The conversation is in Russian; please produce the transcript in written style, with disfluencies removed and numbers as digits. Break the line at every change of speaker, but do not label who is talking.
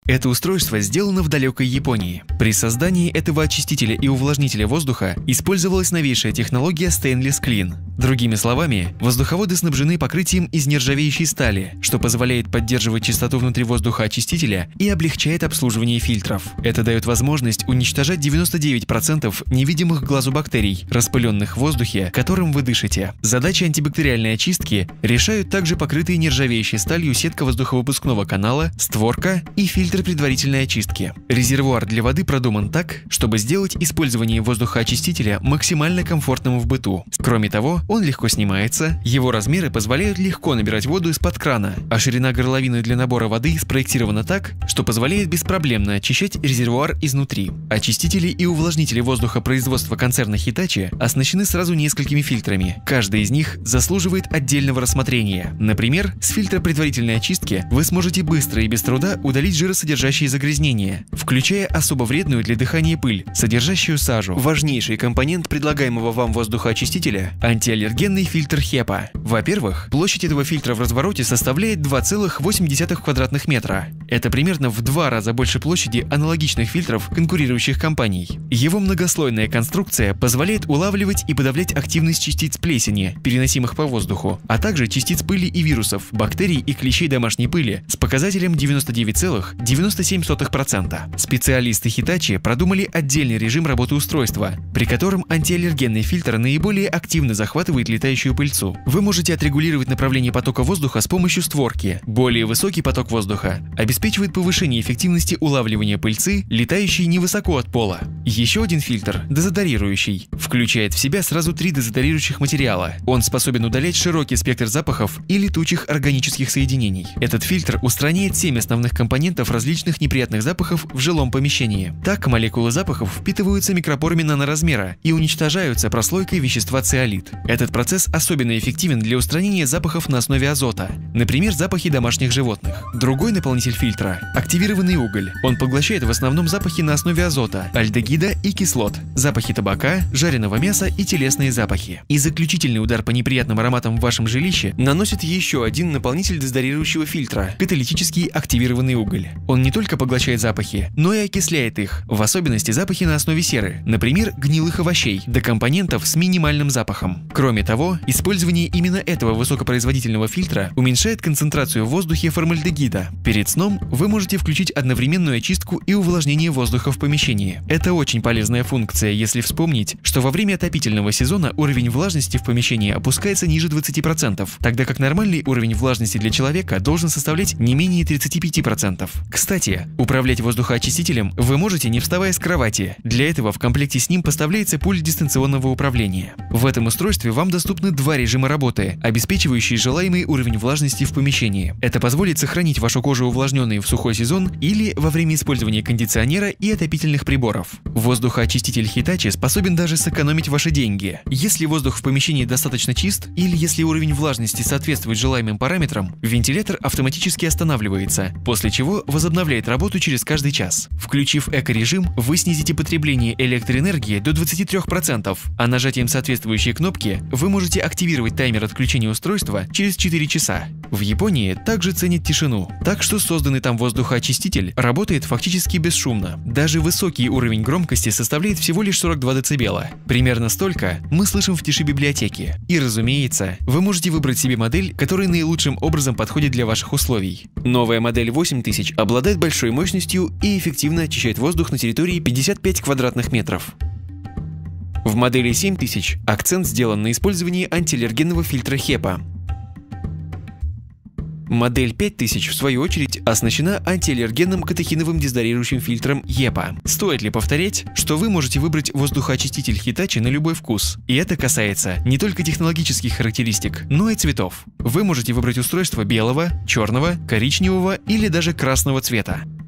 Это устройство сделано в далекой Японии. При создании этого очистителя и увлажнителя воздуха использовалась новейшая технология Stainless Clean. Другими словами, воздуховоды снабжены покрытием из нержавеющей стали, что позволяет поддерживать чистоту внутри воздуха очистителя и облегчает обслуживание фильтров. Это дает возможность уничтожать 99% невидимых глазу бактерий, распыленных в воздухе, которым вы дышите. Задачи антибактериальной очистки решают также покрытые нержавеющей сталью сетка воздуховыпускного канала, створка и фильтр предварительной очистки. Резервуар для воды продуман так, чтобы сделать использование воздухоочистителя максимально комфортным в быту. Кроме того, он легко снимается, его размеры позволяют легко набирать воду из-под крана, а ширина горловины для набора воды спроектирована так, что позволяет беспроблемно очищать резервуар изнутри. Очистители и увлажнители воздуха производства концерна Hitachi оснащены сразу несколькими фильтрами. Каждый из них заслуживает отдельного рассмотрения. Например, с фильтра предварительной очистки вы сможете быстро и без труда удалить жиросодержащие загрязнения, включая особо вредную для дыхания пыль, содержащую сажу. Важнейший компонент предлагаемого вам воздухоочистителя – антиаллергенный фильтр HEPA. Во-первых, площадь этого фильтра в развороте составляет 2,8 квадратных метра. Это примерно в 2 раза больше площади аналогичных фильтров конкурирующих компаний. Его многослойная конструкция позволяет улавливать и подавлять активность частиц плесени, переносимых по воздуху, а также частиц пыли и вирусов, бактерий и клещей домашней пыли с показателем 99,97%. Специалисты Hitachi продумали отдельный режим работы устройства, при котором антиаллергенный фильтр наиболее активно захватывает летающую пыльцу. Вы можете отрегулировать направление потока воздуха с помощью створки. Более высокий поток воздуха обеспечивает повышение эффективности улавливания пыльцы, летающей невысоко от пола. Еще один фильтр, дезодорирующий, включает в себя сразу 3 дезодорирующих материала. Он способен удалять широкий спектр запахов и летучих органических соединений. Этот фильтр устраняет 7 основных компонентов различных неприятных запахов в жилом помещении. Так молекулы запахов впитываются микропорами наноразмера и уничтожаются прослойкой вещества циолит. Этот процесс особенно эффективен для устранения запахов на основе азота, например, запахи домашних животных. Другой наполнитель фильтра – активированный уголь. Он поглощает в основном запахи на основе азота, альдегида и кислот, запахи табака, жареного мяса и телесные запахи. И заключительный удар по неприятным ароматам в вашем жилище наносит еще один наполнитель дезодорирующего фильтра – каталитический активированный уголь. Он не только поглощает запахи, но и окисляет их, в особенности запахи на основе серы, например, гнилых овощей, до компонентов с минимальным запахом. Кроме того, использование именно этого высокопроизводительного фильтра уменьшает концентрацию в воздухе формальдегида. Перед сном вы можете включить одновременную очистку и увлажнение воздуха в помещении. Это очень полезная функция, если вспомнить, что во время отопительного сезона уровень влажности в помещении опускается ниже 20%, тогда как нормальный уровень влажности для человека должен составлять не менее 35%. Кстати, управлять воздухоочистителем вы можете, не вставая с кровати. Для этого в комплекте с ним поставляется пульт дистанционного управления. В этом устройстве вам доступны 2 режима работы, обеспечивающие желаемый уровень влажности в помещении. Это позволит сохранить вашу кожу увлажненной в сухой сезон или во время использования кондиционера и отопительных приборов. Воздухоочиститель Hitachi способен даже сэкономить ваши деньги. Если воздух в помещении достаточно чист или если уровень влажности соответствует желаемым параметрам, вентилятор автоматически останавливается, после чего возобновляет работу через каждый час. Включив эко-режим, вы снизите потребление электроэнергии до 23%, а нажатием соответствующей кнопки вы можете активировать таймер отключения устройства через 4 часа. В Японии также ценят тишину, так что созданный там воздухоочиститель работает фактически бесшумно. Даже высокий уровень громкости составляет всего лишь 42 дБ. Примерно столько мы слышим в тиши библиотеки. И разумеется, вы можете выбрать себе модель, которая наилучшим образом подходит для ваших условий. Новая модель 8000 обладает большой мощностью и эффективно очищает воздух на территории 55 квадратных метров. В модели 7000 акцент сделан на использовании антиаллергенного фильтра HEPA. Модель 5000, в свою очередь, оснащена антиаллергенным катехиновым дезодорирующим фильтром HEPA. Стоит ли повторять, что вы можете выбрать воздухоочиститель Hitachi на любой вкус? И это касается не только технологических характеристик, но и цветов. Вы можете выбрать устройство белого, черного, коричневого или даже красного цвета.